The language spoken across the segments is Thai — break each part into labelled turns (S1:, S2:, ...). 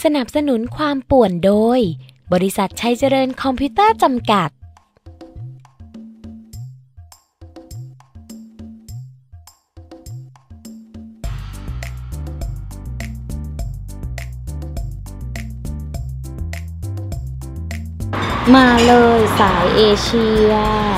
S1: นับสนุนความป่วนโดยบริษัทชัยเจริญคอมพิวเตอร์จำกัดมาเลยสายเอเชีย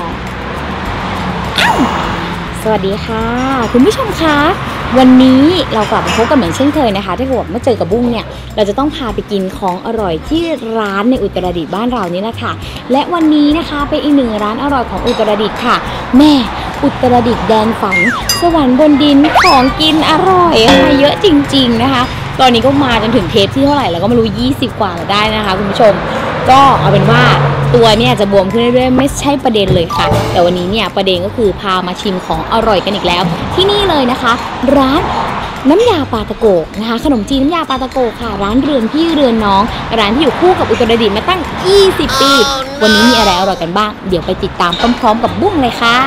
S1: สวัสดีค่ะคุณผู้ชมคะวันนี้เรากลับมาพบกันเหมือนเช่นเคยนะคะถ้าเกิดว่าเจอกับบุ้งเนี่ยเราจะต้องพาไปกินของอร่อยที่ร้านในอุตรดิตถ์บ้านเรานี่แหละค่ะและวันนี้นะคะเป็นอีกหนึ่งร้านอร่อยของอุตรดิตถ์ค่ะแม่อุตรดิตถ์แดนฝันสวรรค์บนดินของกินอร่อยอะไรเยอะจริงๆนะคะตอนนี้ก็มาจนถึงเทปที่เท่าไหร่แล้วก็ไม่รู้20กว่าแล้วได้นะคะคุณผู้ชมก็เอาเป็นว่าตัวเนี่ยจะบวมขึ้นเรื่อยๆไม่ใช่ประเด็นเลยค่ะแต่วันนี้เนี่ยประเด็นก็คือพามาชิมของอร่อยกันอีกแล้วที่นี่เลยนะคะร้านน้ำยาปลาตะโกกนะคะขนมจีนน้ำยาปลาตะโกกค่ะร้านเรือนพี่เรือนน้องร้านที่อยู่คู่กับอุตรดิตถ์มาตั้ง20ปีวันนี้มีอะไรอร่อยกันบ้างเดี๋ยวไปติดตามพร้อมๆกับบุ้งเลยค่ะ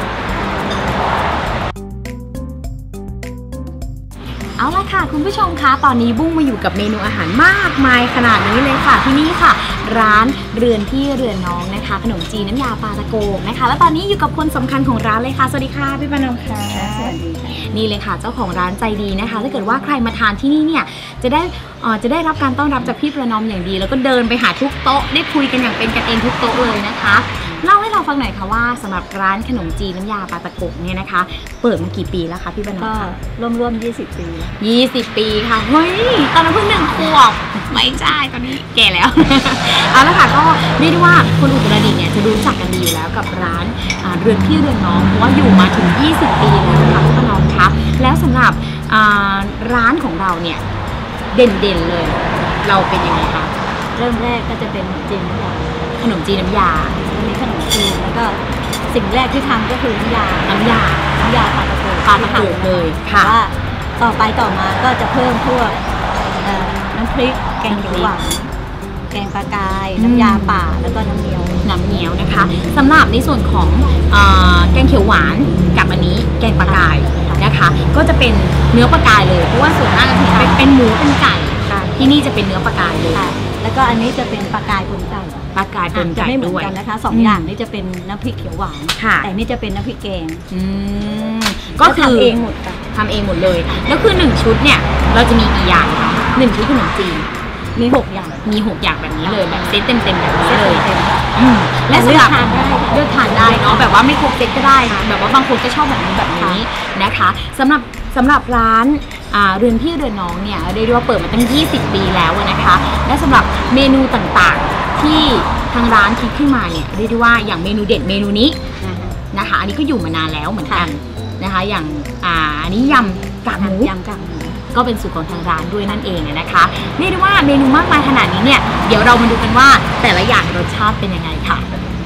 S1: เอาละค่ะคุณผู้ชมคะตอนนี้บุ้งมาอยู่กับเมนูอาหารมากมายขนาดนี้เลยค่ะที่นี่ค่ะร้านเรือนพี่เรือนน้องนะคะขนมจีนน้ำยาปลาตะโกกนะคะแล้วตอนนี้อยู่กับคนสำคัญของร้านเลยค่ะสวัสดีค่ะพี่ปานอมค่ะสวัสดีค่ะนี่เลยค่ะเจ้าของร้านใจดีนะคะถ้าเกิดว่าใครมาทานที่นี่เนี่ยจะได้รับการต้อนรับจากพี่ประนอมอย่างดีแล้วก็เดินไปหาทุกโต๊ะได้คุยกันอย่างเป็นกันเองทุกโต๊ะเลยนะคะเล่าให้เราฟังหน่อยค่ะว่าสำหรับร้านขนมจีนน้ำยาปลาตะโกกเนี่ยนะคะเปิดมากี่ปีแล้วคะพี่บรรณก็
S2: ร่วม20 ปี
S1: 20 ปีค่ะเฮ้ยตอนนั้นเพิ่ง1 ขวบไม่ใช่ตอนนี้แก่แล้ว เอาละค่ะก็เรียกได้ว่าคนอุตรดิตถ์เนี่ยจะรู้จักกันดีอยู่แล้วกับร้านเรือนพี่เรือนน้องเพราะว่าอยู่มาถึง20 ปีแล้วค่ะพี่บรรณคะแล้วสำหรับร้านของเราเนี่ยเด่นๆเลยเราเป็นยังไงคะ
S2: เริ่มแรกก็จะเป็นจีนน้ำยา
S1: ขนมจีนน้ำยา
S2: มีขนมจีนแล้วก็สิ่งแรกที่ทำก็คือน้ำยาปลาตะโก
S1: เลยค่ะ
S2: ว่าต่อมาก็จะเพิ่มพวกน้ำพริกแกงเขียวหวานแกงปลากายน้ำยาป่าแล้วก็น้ำเงี้ยว
S1: นะคะสำหรับในส่วนของแกงเขียวหวานกับอันนี้แกงปลากายนะคะก็จะเป็นเนื้อปลากายเลยเพราะว่าส่วนมากจะเป็นหมูเป็นไก่ที่นี่จะเป็นเนื้อปลากายเลย
S2: แล้วก็อันนี้จะเป็นปลากายปนไก่
S1: จะ
S2: ไม่เหมือนกันนะคะ2อย่างนี้จะเป็นน้ำพริกเขียวหวานแต่นี่จะเป็นน้ำพริกแกง
S1: ก็คือ
S2: ทำเองหมด
S1: เลยแล้วคือ1ชุดเนี่ยเราจะมีกี่อย่างคะ1ชุดขนมจีน
S2: มี6 อย่าง
S1: แบบนี้เลยแบบเซตเต็มแบบนี้เลยและสำหรับเลือกทานได้เนาะแบบว่าไม่ครบเซตก็ได้แบบว่าบางคนก็ชอบแบบนี้นะคะสำหรับร้านเรือนพี่เรือนน้องเนี่ยเรียกว่าเปิดมาตั้ง20 ปีแล้วนะคะและสำหรับเมนูต่างๆที่ทางร้านคิดขึ้นมาเนี่ยเรียกได้ว่าอย่างเมนูเด็ดเมนูนี้นะคะอันนี้ก็อยู่มานานแล้วเหมือนกันนะคะอย่างอันนี้ยำกากหมูก็เป็นสูตรของทางร้านด้วยนั่นเองนะคะเรียกได้ว่าเมนูมากมายขนาดนี้เนี่ยเดี๋ยวเรามาดูกันว่าแต่ละอย่างรสชาติเป็นยังไงค่ะ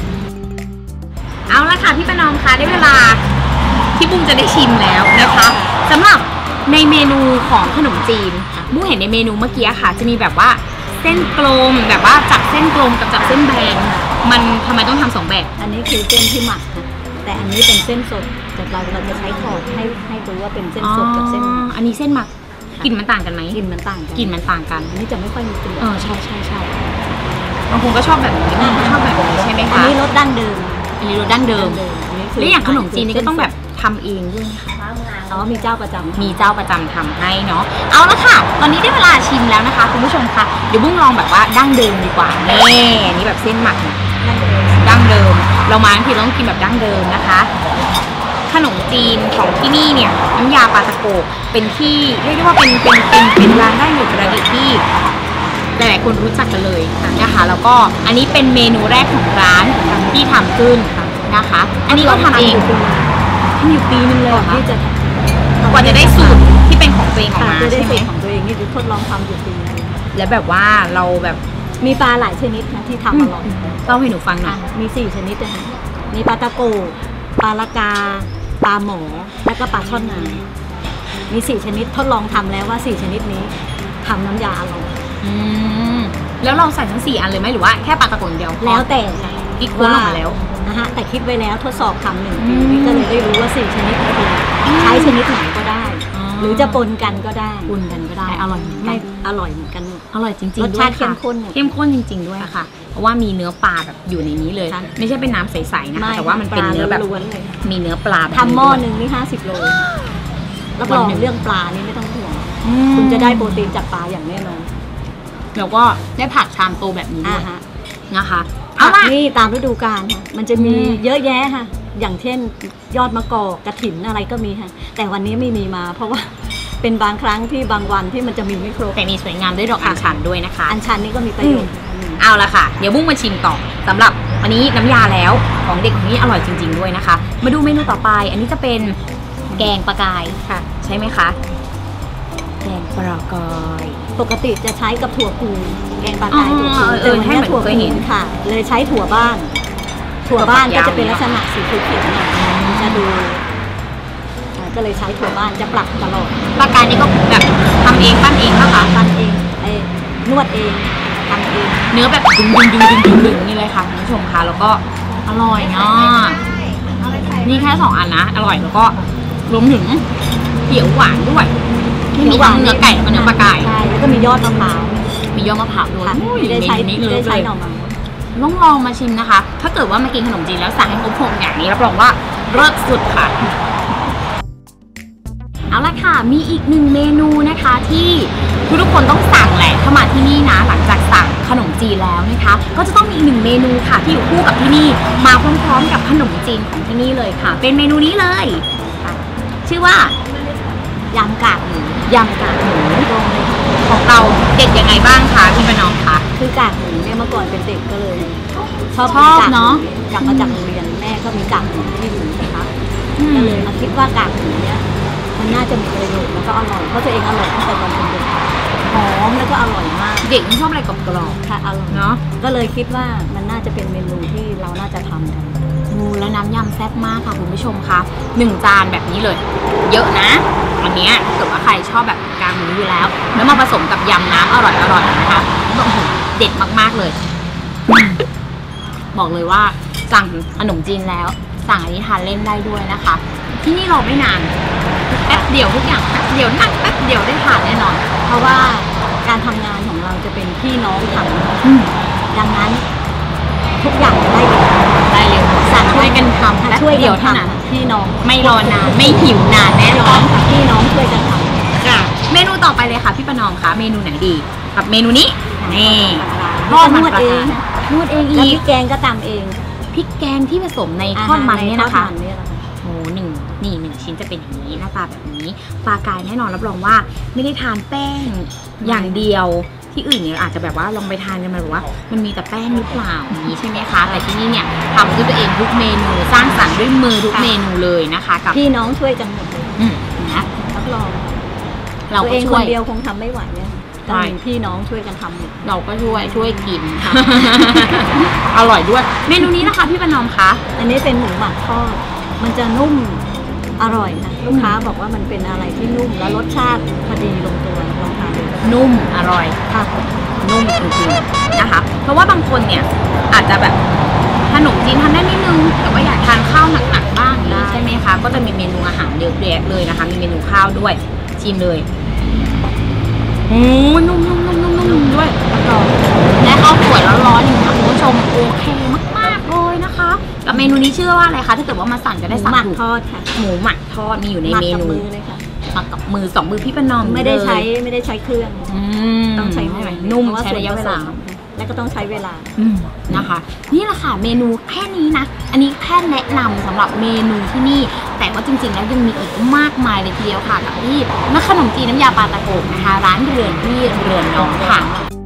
S1: เอาละค่ะพี่ประนอมคะได้เวลาที่บุ้งจะได้ชิมแล้วนะคะสำหรับในเมนูของขนมจีนบุ้งเห็นในเมนูเมื่อกี้ค่ะจะมีแบบว่าเส้นกลมแบบว่าจับเส้นกลมกับจับเส้นแบนมันทำไมต้องทำ2 แบบ
S2: อันนี้คือเส้นที่หมักแต่อันนี้เป็นเส้นสดแต่เราจะใช้ถอดให้ดูว่าเป็นเส้นสดกับเส้น
S1: อันนี้เส้นหมักกลิ่นมันต่างกันไหม
S2: กลิ่นมันต่าง
S1: กัน
S2: อันนี้จะไม่ค่อยมีกลิ่น
S1: ใช่บางคนก็ชอบแบบนี้บางคนชอบแบบนี้ใช่ไหมคะ
S2: อันนี้รสดั้งเดิม
S1: และอย่างขนมจีนนี่ก็ต้องแบบทำเองด้วยค่ะ
S2: มีเจ้าประจ
S1: ำทำให้เนาะเอาละค่ะตอนนี้ได้เวลาชิมแล้วนะคะคุณผู้ชมคะเดี๋ยวบุ้งลองแบบว่าดั้งเดิมดีกว่านี่อันนี้แบบเส้นหมักดั้งเดิมเรามาทั้งทีเราต้องกินแบบดั้งเดิมนะคะขนมจีนของที่นี่เนี่ยน้ำยาปลาตะโกกเป็นที่เรียกได้ว่าเป็นร้านได้อยู่ประดิษฐ์ที่หลายๆคนรู้จักกันเลยนะคะแล้วก็อันนี้เป็นเมนูแรกของร้านที่ทำขึ้นนะคะอันนี้ก็ทำเอง
S2: อยู่ปีนึงเลยที่จะ
S1: กว่าจะได้สูตรที่เป็นของตัวเองออกมาใช่ไหม
S2: ของตัวเองนี่ทดลองทำอยู่ปีนึง
S1: แล้วแบบว่าเราแบบ
S2: มีปลาหลายชนิดนะที่ทำอร่อย
S1: เล่าให้หนูฟังหน่อย
S2: มี4 ชนิดนะคะมีปลาตะโกปลาละกาปลาหมอแล้วก็ปลาช่อนนามี4 ชนิดทดลองทำแล้วว่า4 ชนิดนี้ทำน้ำยาอร่อย
S1: แล้วเราใส่ทั้ง4 อันเลยไหมหรือว่าแค่ปลาตะโกเดียว
S2: แล้วแต่
S1: คิดค้นออกมาแล้ว
S2: แต่คิดไว้แล้วทดสอบทำ1 ปีก็เลยได้รู้ว่า4 ชนิดนี้ใช้ชนิดไหนก็ได้หรือจะปนกันก็ได้
S1: อร่อย
S2: ไม่อร่อยเหมือนกันหมด
S1: อร่อยจริง
S2: รส
S1: ๆด้ว
S2: ชาย ติเข้
S1: ค่ะ
S2: มข้น
S1: เข้มข้นจริง ๆด้วยค่ะ เพราะว่ามีเนื้อปลาแบบอยู่ในนี้เลย
S2: ค่ะ
S1: ไม่ใช่เป็นน้ำใสๆนะคะแต่ว่ามันเป็นเนื้อแบบ
S2: ล้วนๆเลย
S1: มีเนื้อปลาแบบ
S2: ทำหม้อ
S1: ด้วย
S2: หนึ่งนี่50 โลรับรองเรื่องปลานี่ไม่ต้องห่วง
S1: อืม
S2: คุณจะได้โปรตีนจากปลาอย่างแน่นอน
S1: แล้วก็ได้ผักชามโตแบบนี้ด้วย
S2: ฮะ
S1: นะคะ
S2: ผั
S1: เอา
S2: ก
S1: ล่ะ
S2: นี่ตามฤดูกาลค่ะมันจะมี
S1: อืม
S2: เยอะแยะค่ะ อย่างเช่นยอดมะกอกกระถินอะไรก็มีค่ะแต่วันนี้ไม่มีมา เพราะว่าเป็นบางครั้งที่บางวันที่มันจะมีไม่ครบ
S1: แต่มีสวยงามด้วยดอกอัญชันด้วยนะคะ
S2: อัญชันนี่ก็มีประโยชน์
S1: เอาละค่ะ เดี๋ยวบุ้งมาชิมต่อสำหรับอันนี้น้ำยาแล้วของเด็กของนี่อร่อยจริง ๆด้วยนะคะ มาดูเมนูต่อไป อันนี้จะเป็นแกงปลากาย
S2: ค่ะ
S1: ใช่ไหมคะ แกงปลากาย
S2: ปกติจะใช้กับถั่วพูแกงปลากายถั่วพู
S1: ให้เหมือน
S2: ถั่ว
S1: เคยเห็น
S2: ค่ะ เลยใช้ถั่วบ้าน ถั่วบ้านก็จะเป็นลักษณะสีเขียวๆหน่อยจะดูก็เลยใช้ถั่วบ้านจะปรับตลอด
S1: ปลากายนี่ก็แบบทำเองปั้นเองนะคะ
S2: ปั้นเองนวดเองทำเอง
S1: เนื้อแบบดึงนี่เลยค่ะคุณผู้ชมคะแล้วก็อร่อยเนาะนี่แค่2 อันนะอร่อยแล้วก็รวมถึงเขียวหวานด้วยที่มีทั้งเนื้อไก่แล้วก็เนื้อปลากาย
S2: ใช่แล้วก็มียอดมะพร้าว
S1: มียอดมะพร้าวด้วย
S2: ค่ะ
S1: อุ้ย
S2: ได้ใช้
S1: เมนูนี้เลย
S2: ได้ใช้หน่อไม้
S1: ต้องลองมาชิมนะคะ ถ้าเกิดว่ามากินขนมจีนแล้วสั่งให้ครบ6อย่างนี้รับรองว่าเลิศสุดค่ะ เอาละค่ะ มีอีกหนึ่งเมนูนะคะที่ทุกคนต้องสั่งแหละถ้ามาที่นี่นะหลังจากสั่งขนมจีนแล้วนะคะ ก็จะต้องมีอีกหนึ่งเมนูค่ะที่อยู่คู่กับที่นี่มาพร้อมๆกับขนมจีนของที่นี่เลยค่ะ เป็นเมนูนี้เลยค่ะชื่อว่าย
S2: ำกากหมู
S1: ยำกากหมูของเราเด็ดยังไงบ้างคะพี่ประนอมคะ
S2: คือกากหมูเนี่ยเมื่อก่อนเป็นเด็กก็เลยชอบ
S1: ชอบ
S2: กากหมู
S1: เนอะ
S2: กลับมาจากโรงเรียนแม่ก็มีกากหมูที่อยู่นะคะก็เลยมาคิดว่ากากหมูเนี่ยมันน่าจะมีประโยชน์แล้วก็อร่อยเพราะตัวเองอร่อยตั้งแต่ตอนเป็นเด็กหอมแล้วก็อร่อยมาก
S1: เด็กชอบอะไรกรอบ
S2: ค่ะอร่อย
S1: ๆเนาะ
S2: ก็เลยคิดว่ามันน่าจะเป็นเมนูที่เราน่าจะทำกัน
S1: แล้วน้ำยำแซ่บมากค่ะคุณผู้ชมคะ1 จานแบบนี้เลย เยอะนะอันเนี้ยถ้าเกิดว่าใครชอบแบบกางหมูอยู่แล้วแล้วมาผสมกับยำน้ำอร่อยๆนะคะเด็ดมากๆเลย บอกเลยว่าสั่งขนมจีนแล้วสั่งอันนี้ทานเล่นได้ด้วยนะคะ ที่นี่รอไม่นานแป๊บเดียวทุกอย่างแป๊บเดียวนั่งแป๊บเดียวได้ทานแน่นอน
S2: เพราะว่าการทำงานของเราจะเป็นพี่น้องทำดังนั้นทุกอย่างได้เร็ว
S1: ได้เร็ว
S2: สั่ง
S1: ช่วยกันทำแป๊บ
S2: ช่วย
S1: เดี
S2: กั
S1: ยวน เท่านั้น
S2: ทำพี่น้อง
S1: ไม่รอนานไม่หิวนานแน่นอน
S2: ค่ะพี่น้องช่วยกันทำ
S1: ค่ะเมนูต่อไปเลยค่ะพี่ประนอมคะเมนูไหนดีกับเมนูนี้นี่
S2: ทอดนวดเอง
S1: นวดเอง
S2: แล้ว
S1: อี
S2: พริ
S1: ก
S2: กแกงก็ตำเอง
S1: พริกแกงที่ผสมในทอดมันเนี่ยนะคะ
S2: ทอดมัเนี่ยแหละค่ะ
S1: โอ้หนึ่งชิ้นจะเป็นอย่างนี้หน้าตาแบบนี้ปลากายแน่นอนรับรองว่าไม่ได้ทานแป้งอย่างเดียวที่อื่นเนี่ยอาจจะแบบว่าลองไปทานกันมาแบบว่า มันมีแต่แป้งหรือเปล่าอย่างนี้ใช่ไหมคะแต่ที่นี่เนี่ยทำด้วยตัวเองทุกเมนูสร้างสรรค์ด้วยมือทุกเมนูเลยนะคะกับ
S2: พี่น้องช่วยกันหมดเลย
S1: นะ
S2: รับรอง
S1: เรา
S2: ตัว
S1: ก็
S2: เอง
S1: ช่
S2: ค
S1: วย
S2: นเดียวคงทำไม่ไหวเนี่ย
S1: ใช่
S2: ต้องมีพี่น้องช่วยกันทำหมด
S1: เราก็ช่วยกินค่ะ อร่อยด้วย เมนูนี้นะคะพี่ประนอมคะ
S2: อันนี้เป็นหมูหมักทอด มันจะนุ่มอร่อยนะลูกค้าบอกว่ามันเป็นอะไรที่นุ่มและรสชาติพอดีลงตัวลองทานดู
S1: นุ่มอร่อย
S2: ค่ะ
S1: นุ่มจริงๆนะคะ เพราะว่าบางคนเนี่ยอาจจะแบบขนมจีนทานได้นิดนึงแต่ว่าอยากทานข้าวหนักๆบ้างอย่างนี้ใช่ไหมคะก็จะมีเมนูอาหารเยอะแยะเลยนะคะ มีเมนูข้าวด้วยชิมเลยโอ้นุ่มๆๆๆๆด้วยรับรองและข้าวสวยร้อนๆอย่างนี้คุณผู้ชมโอเคมากๆเลยนะคะกับเมนูนี้ชื่อว่าอะไรคะถ้าเกิดว่ามาสั่งจะ
S2: ห
S1: ได้
S2: มู
S1: สั่ง
S2: หมัก
S1: ถูก
S2: ทอดค่ะ
S1: หมูหมักทอดมีอยู่ใน
S2: หมัก
S1: เม
S2: กับ
S1: นู
S2: มือเลยค่ะ
S1: หมักกับมือ2 มือพี่ประนอม
S2: ไม่ได้ใช้
S1: เลย
S2: ไม่ได้ใช้เครื่อง ต้องใช้มือ
S1: นุ่ม
S2: เพราะว่า
S1: ใช้ระยะเวลา
S2: ส่นผสมและก็ต้องใช้เวลา
S1: นะคะ นี่แหละค่ะเมนูแค่นี้นะ อันนี้แค่แนะนำสำหรับเมนูที่นี่ แต่ว่าจริงๆแล้วยังมีอีกมากมายเลยทีเดียวค่ะกับที่นักขนมจีนน้ำยาปลาตะโกนะคะ ร้านเรือนที่เรือนน้องค่ะ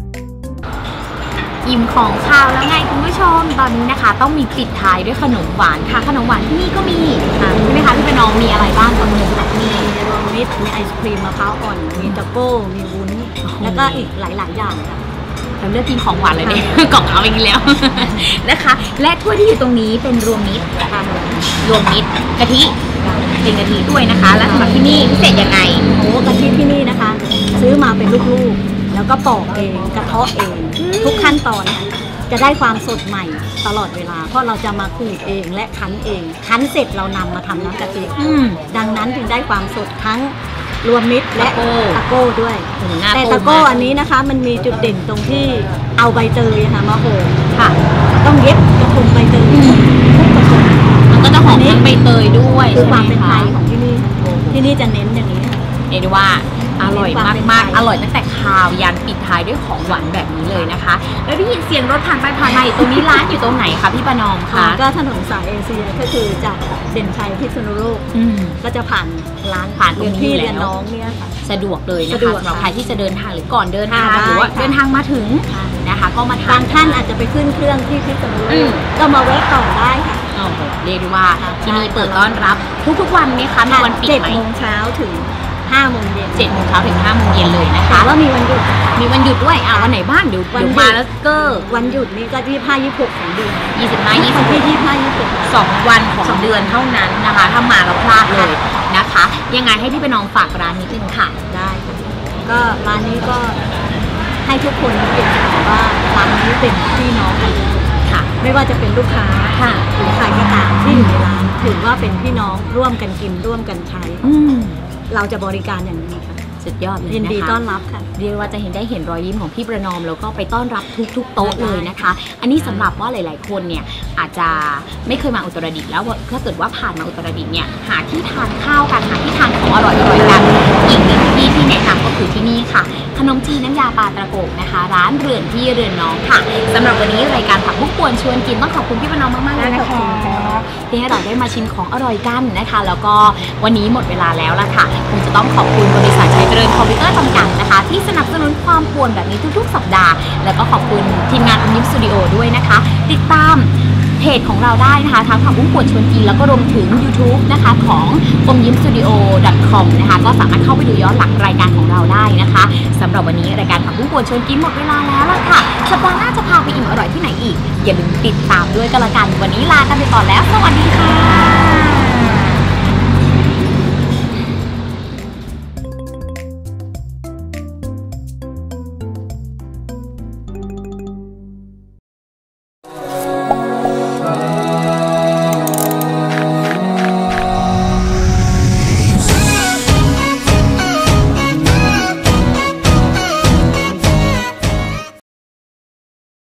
S1: อิ่มของข้าวแล้วไงคุณผู้ชมตอนนี้นะคะ ต้องมีปิดท้ายด้วยขนมหวานค่ะ ขนมหวานที่นี่ก็มีค่ะใช่ไหมคะพี่ประนอมมีอะไรบ้างกับขนมแบบนี้
S2: มีรวมมิตรมีไอศครีมมะพร้าวอ่อน มีตะโก้ มีวุ้น แล้วก็อีกหลาย ๆ อย่างค่ะ
S1: เราเลือกกินของหวานเลยเนี่ย กล่องเอาไปกินแล้ว นะคะ และถ้วยที่อยู่ตรงนี้เป็นรวมมิตรรวมมิตรกะทิเป็นกะทิด้วยนะคะ และสำหรับที่นี่พิเศษยังไง
S2: โอ้กะทิที่นี่นะคะ ซื้อมาเป็นลูกๆ แล้วก็ปอกเองกระเทาะเอง ทุกขั้นตอนค่ะจะได้ความสดใหม่ตลอดเวลา เพราะเราจะมาขูดเองและคั้นเอง คั้นเสร็จเรานำมาทำน้ำกะทิ ดังนั้นจึงได้ความสดทั้งรวมมิตรและตะโก้ด้วยแต่ตะโก้อันนี้นะคะมันมีจุดเด่นตรงที่เอาใบเตยค่ะมาโขลกค่ะต้องเย็บกระทงใบเตยทุกกระทง
S1: มันก็จะหอมทั้งใบเตยด้วย
S2: คือความเป็นไทยของที่นี่ที่นี่จะเน้นอย่างนี้
S1: เรียกได้ว่าอร่อยมากๆอร่อยตั้งแต่คาวยันปิดท้ายด้วยของหวานแบบนี้เลยนะคะแล้วได้ยินเสียงรถผ่านไปผ่านมาตรงนี้ร้านอยู่ตรงไหนคะพี่ประนอมคะ
S2: ก็ถนนสายเอเชียก็คือจากเด่นชัยพิษณุโลกก็จะผ่านร้าน
S1: ผ่านตรงนี้
S2: แล้วน้องเนี่ยค่ะ
S1: สะดวกเลยนะคะสำหรับใครที่จะเดินทางหรือก่อนเดินทางหรือว่าเดินทางมาถึงนะคะก็มาทาน
S2: บางท่านอาจจะไปขึ้นเครื่องที่พิษณุโลกก็มาแวะก่อนได้ค่ะ
S1: เรียกได้ว่าที่นี่เปิดต้อนรับทุกๆวันไหมคะมีวันปิดไหม
S2: 7 โมงเช้าถึง5 โมงเย็น
S1: 7 โมงเช้าถึง5 โมงเย็นเลยนะคะ
S2: แล้วมีวันหยุด
S1: ด้วยวันไหนบ้างเดี๋ยวมาแล้วก็
S2: วันหยุดนี้ก็25 26ของเดือน
S1: 25 26 2 วันของเดือนเท่านั้นนะคะถ้ามาเราพลาดเลยนะคะยังไงให้พี่ประนอมฝากร้านนิดนึงค่ะ
S2: ได้ก็ร้านนี้ก็ให้ทุกคนเห็นว่าร้านนี้เป็นพี่น้องกันค่ะไม่ว่าจะเป็นลูกค้าหรือใครก็ตามที่อยู่ในร้านถือว่าเป็นพี่น้องร่วมกันกินร่วมกันใช้เราจะบริการอย่างนี้ค่ะ
S1: สุดยอดเลยนะคะ
S2: ยินดีต้อนรับค่ะ
S1: เรียกว่าจะได้เห็นรอยยิ้มของพี่ประนอมแล้วก็ไปต้อนรับทุกโต๊ะเลยนะคะอันนี้สำหรับว่าหลายๆคนเนี่ยอาจจะไม่เคยมาอุตรดิตถ์แล้วถ้าเกิดว่าผ่านมาอุตรดิตถ์เนี่ยหาที่ทานข้าวกันหาที่ทานของอร่อยกันอีกหนึ่งที่แนะนำก็คือที่นี่ค่ะขนมจีนน้ำยาปลาตะโกกนะคะร้านเรือนพี่เรือนน้องค่ะสำหรับวันนี้รายการผักบุ้งป่วนชวนกินต้องขอบคุณพี่ประนอมมากๆเลยนะคะที่ให้เราได้มาชิมของอร่อยกันนะคะแล้วก็วันนี้หมดเวลาแล้วล่ะค่ะคงจะต้องขอบคุณบริษัทชัยเจริญคอมพิวเตอร์จำกัดนะคะที่สนับสนุนความป่วนแบบนี้ทุกๆสัปดาห์แล้วก็ขอบคุณทีมงานอมยิ้มสตูดิโอด้วยนะคะติดตามเพจของเราได้นะคะทั้งผักบุ้งป่วนชวนกินแล้วก็รวมถึง YouTube นะคะของอมยิ้มสตูดิโอ .com นะคะก็สามารถเข้าไปดูย้อนหลังรายการของเราได้นะคะสำหรับวันนี้รายการผักบุ้งป่วนชวนกินหมดเวลาแล้วล่ะค่ะสัปดาห์หน้าจะพาไปอิ่มอร่อยที่ไหนอีกอย่าลืมติดตามด้วยกันละกันวันนี้ลากันไปก่อนแล้วสวัสดีค่ะ